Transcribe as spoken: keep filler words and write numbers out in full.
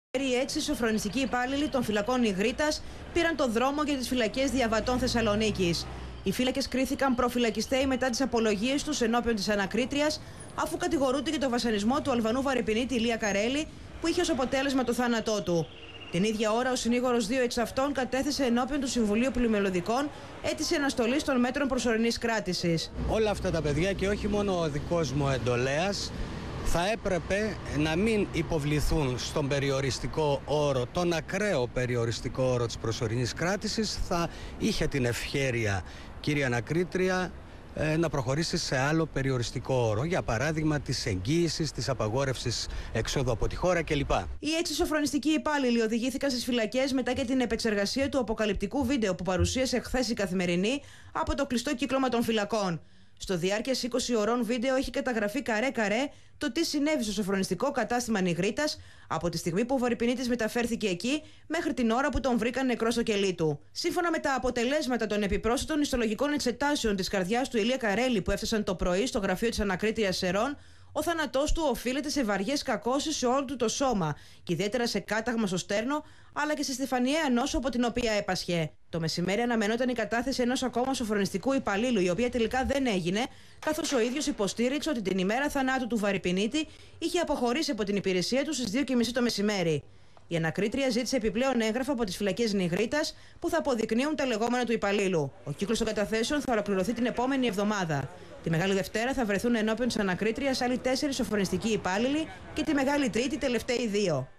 Οι έξι σοφρονιστικοί υπάλληλοι των φυλακών Ιγρήτας πήραν το δρόμο για τις φυλακές Διαβατών Θεσσαλονίκης. Οι φύλακες κρίθηκαν προφυλακιστέοι μετά τις απολογίες τους ενώπιον της ανακρίτριας, αφού κατηγορούνται για το βασανισμό του Αλβανού βαρυπινίτη Ηλία Καρέλη, που είχε ως αποτέλεσμα το θάνατό του. Την ίδια ώρα, ο συνήγορος δύο εξ αυτών κατέθεσε ενώπιον του Συμβουλίου Πλημμυλωδικών αίτηση αναστολής των μέτρων προσωρινής κράτησης. Όλα αυτά τα παιδιά, και όχι μόνο ο δικός μου εντολέας, θα έπρεπε να μην υποβληθούν στον περιοριστικό όρο, τον ακραίο περιοριστικό όρο της προσωρινής κράτησης. Θα είχε την ευχέρεια, κύριε Ανακρίτρια, να προχωρήσει σε άλλο περιοριστικό όρο, για παράδειγμα της εγγύησης, της απαγόρευσης εξόδου από τη χώρα κλπ. Οι έξι σοφρονιστικοί υπάλληλοι οδηγήθηκαν στις φυλακές μετά και την επεξεργασία του αποκαλυπτικού βίντεο που παρουσίασε χθες η Καθημερινή από το κλειστό κύκλωμα των φυλακών. Στο διάρκεια είκοσι ωρών βίντεο έχει καταγραφεί καρέ-καρέ το τι συνέβη στο σοφρονιστικό κατάστημα Ιγρήτας από τη στιγμή που ο βαρυπινίτης μεταφέρθηκε εκεί μέχρι την ώρα που τον βρήκαν νεκρό στο κελί του. Σύμφωνα με τα αποτελέσματα των επιπρόσθετων ιστολογικών εξετάσεων της καρδιάς του Ηλία Καρέλη που έφτασαν το πρωί στο γραφείο της Ανακρίτριας Σερών, ο θάνατός του οφείλεται σε βαριές κακώσεις σε όλο του το σώμα και ιδιαίτερα σε κάταγμα στο στέρνο, αλλά και στη στεφανιαία νόσο από την οποία έπασχε. Το μεσημέρι αναμενόταν η κατάθεση ενός ακόμα σοφρονιστικού υπαλλήλου, η οποία τελικά δεν έγινε, καθώς ο ίδιος υποστήριξε ότι την ημέρα θανάτου του βαρυπινίτη είχε αποχωρήσει από την υπηρεσία του στις δύο και μισή το μεσημέρι. Η ανακρίτρια ζήτησε επιπλέον έγγραφα από τις φυλακές Ιγρήτας που θα αποδεικνύουν τα λεγόμενα του υπαλλήλου. Ο κύκλος των καταθέσεων θα ολοκληρωθεί την επόμενη εβδομάδα. Τη Μεγάλη Δευτέρα θα βρεθούν ενώπιον της ανακρίτριας άλλοι τέσσερις σοφρονιστικοί υπάλληλοι και τη Μεγάλη Τρίτη τελευταίοι δύο.